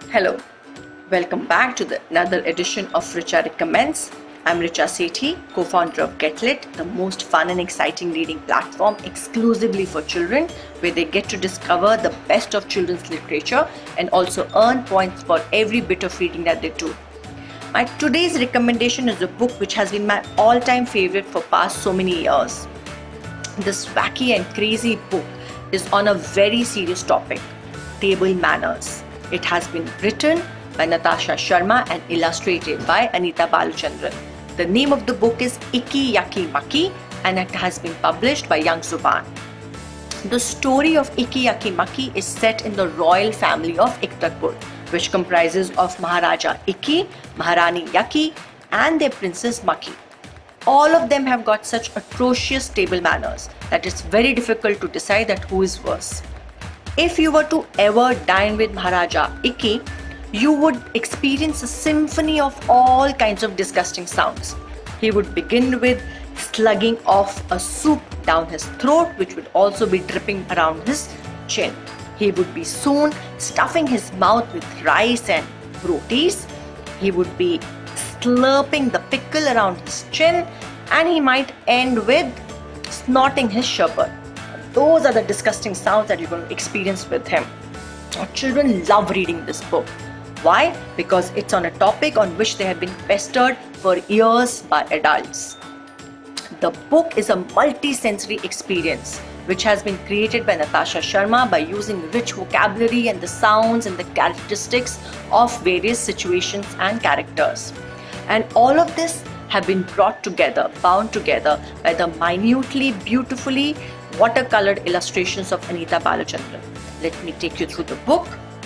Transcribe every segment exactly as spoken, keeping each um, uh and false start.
Hello, welcome back to the another edition of Richa Recommends. I'm Richa Sethi, co-founder of GetLit, the most fun and exciting reading platform exclusively for children, where they get to discover the best of children's literature and also earn points for every bit of reading that they do. My today's recommendation is a book which has been my all-time favorite for past so many years. This wacky and crazy book is on a very serious topic, table manners. It has been written by Natasha Sharma and illustrated by Anita Baluchandran. The name of the book is Icky Yucky Mucky and it has been published by Young Zuban. The story of Icky Yucky Mucky is set in the royal family of Iktarpur, which comprises of Maharaja Icky, Maharani Yucky and their princess Mucky. All of them have got such atrocious table manners that it's very difficult to decide that who is worse. If you were to ever dine with Maharaja Icky, you would experience a symphony of all kinds of disgusting sounds. He would begin with slugging off a soup down his throat, which would also be dripping around his chin. He would be soon stuffing his mouth with rice and rotis. He would be slurping the pickle around his chin, and he might end with snorting his sherbet. Those are the disgusting sounds that you're going to experience with him. Our children love reading this book. Why? Because it's on a topic on which they have been pestered for years by adults. The book is a multi-sensory experience which has been created by Natasha Sharma by using rich vocabulary and the sounds and the characteristics of various situations and characters. And all of this have been brought together, bound together by the minutely, beautifully watercolored illustrations of Anita Baluchandran. Let me take you through the book.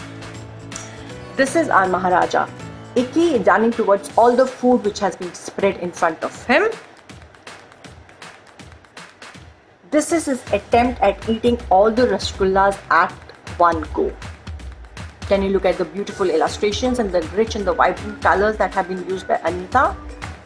This is our Maharaja Icky running towards all the food which has been spread in front of him. This is his attempt at eating all the rasgullas at one go. Can you look at the beautiful illustrations and the rich and the vibrant colors that have been used by Anita?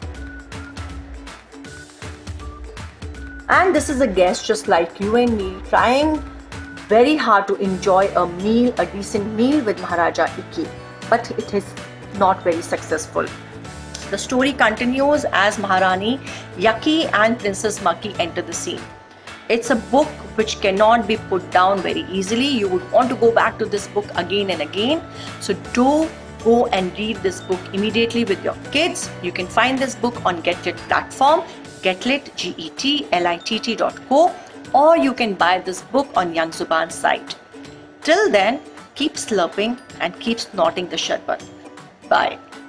And this is a guest just like you and me, trying very hard to enjoy a meal, a decent meal with Maharaja Icky, but it is not very successful. The story continues as Maharani Yucky and Princess Mucky enter the scene. It's a book which cannot be put down very easily. You would want to go back to this book again and again. So do go and read this book immediately with your kids. You can find this book on GetLit platform, GetLit, G E T L I T T dot co, or you can buy this book on Young Zuban's site. Till then, keep slurping and keep snorting the sherbet. Bye.